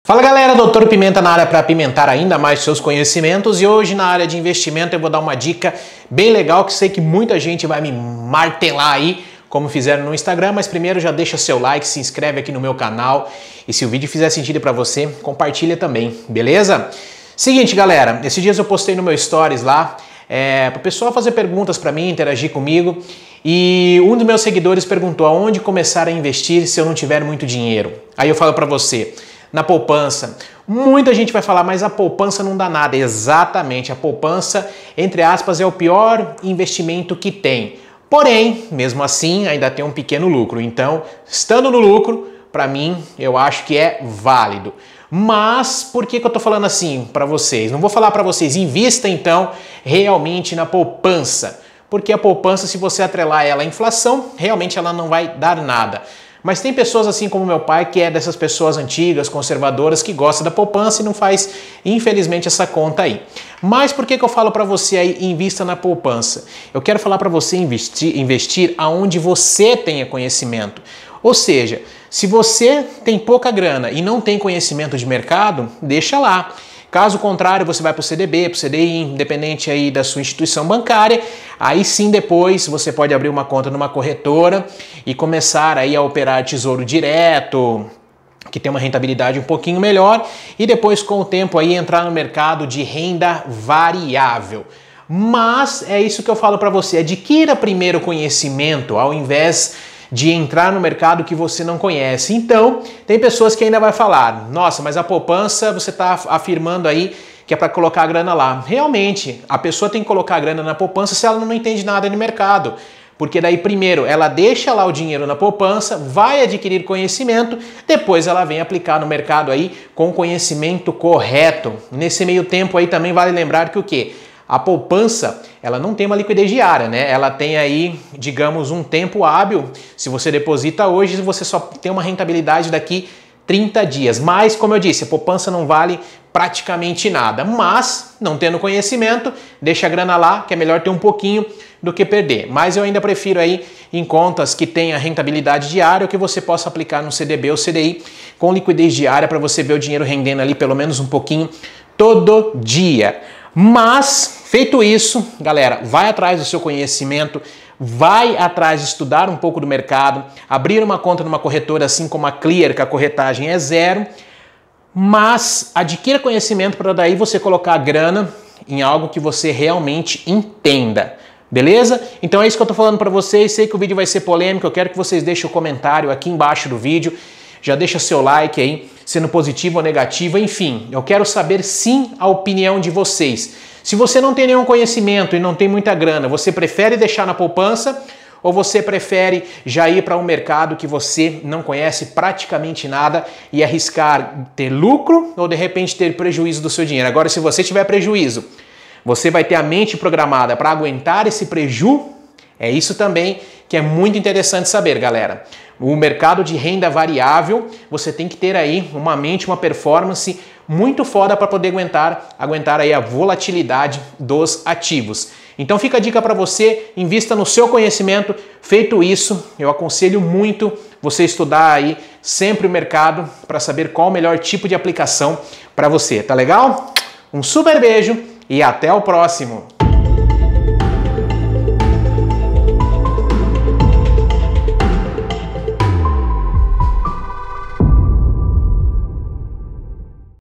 Fala galera, Dr. Pimenta na área para apimentar ainda mais seus conhecimentos, e hoje na área de investimento eu vou dar uma dica bem legal que sei que muita gente vai me martelar aí, como fizeram no Instagram, mas primeiro já deixa seu like, se inscreve aqui no meu canal e se o vídeo fizer sentido para você, compartilha também, beleza? Seguinte galera, esses dias eu postei no meu stories lá, para o pessoal fazer perguntas para mim, interagir comigo, e um dos meus seguidores perguntou aonde começar a investir se eu não tiver muito dinheiro. Aí eu falo para você, na poupança. Muita gente vai falar, mas a poupança não dá nada. Exatamente, a poupança, entre aspas, é o pior investimento que tem. Porém, mesmo assim, ainda tem um pequeno lucro. Então, estando no lucro, para mim, eu acho que é válido. Mas, por que eu tô falando assim para vocês? Não vou falar para vocês, invista então realmente na poupança. Porque a poupança, se você atrelar ela à inflação, realmente ela não vai dar nada. Mas tem pessoas assim como meu pai, que é dessas pessoas antigas, conservadoras, que gosta da poupança e não faz, infelizmente, essa conta aí. Mas por que eu falo para você aí, invista na poupança? Eu quero falar para você investir aonde você tenha conhecimento. Ou seja, se você tem pouca grana e não tem conhecimento de mercado, deixa lá. Caso contrário, você vai para o CDB, para o CDI, independente aí da sua instituição bancária, aí sim depois você pode abrir uma conta numa corretora e começar aí a operar tesouro direto, que tem uma rentabilidade um pouquinho melhor, e depois com o tempo aí entrar no mercado de renda variável. Mas é isso que eu falo para você, adquira primeiro conhecimento ao invés de entrar no mercado que você não conhece. Então, tem pessoas que ainda vai falar, nossa, mas a poupança você está afirmando aí que é para colocar a grana lá. Realmente, a pessoa tem que colocar a grana na poupança se ela não entende nada de mercado. Porque daí primeiro ela deixa lá o dinheiro na poupança, vai adquirir conhecimento, depois ela vem aplicar no mercado aí com o conhecimento correto. Nesse meio tempo aí também vale lembrar que o quê? A poupança, ela não tem uma liquidez diária, né? Ela tem aí, digamos, um tempo hábil. Se você deposita hoje, você só tem uma rentabilidade daqui 30 dias. Mas, como eu disse, a poupança não vale praticamente nada. Mas, não tendo conhecimento, deixa a grana lá, que é melhor ter um pouquinho do que perder. Mas eu ainda prefiro aí em contas que tenha rentabilidade diária ou que você possa aplicar no CDB ou CDI com liquidez diária para você ver o dinheiro rendendo ali pelo menos um pouquinho todo dia. Mas, feito isso, galera, vai atrás do seu conhecimento, vai atrás de estudar um pouco do mercado, abrir uma conta numa corretora assim como a Clear, que a corretagem é zero, mas adquira conhecimento para daí você colocar a grana em algo que você realmente entenda. Beleza? Então é isso que eu tô falando para vocês, sei que o vídeo vai ser polêmico, eu quero que vocês deixem o comentário aqui embaixo do vídeo, já deixa seu like aí, sendo positivo ou negativo, enfim, eu quero saber sim a opinião de vocês. Se você não tem nenhum conhecimento e não tem muita grana, você prefere deixar na poupança ou você prefere já ir para um mercado que você não conhece praticamente nada e arriscar ter lucro ou de repente ter prejuízo do seu dinheiro? Agora, se você tiver prejuízo, você vai ter a mente programada para aguentar esse preju? É isso também que é muito interessante saber, galera. O mercado de renda variável, você tem que ter aí uma mente, uma performance muito foda para poder aguentar aí a volatilidade dos ativos. Então fica a dica para você, invista no seu conhecimento. Feito isso, eu aconselho muito você estudar aí sempre o mercado para saber qual o melhor tipo de aplicação para você, tá legal? Um super beijo e até o próximo!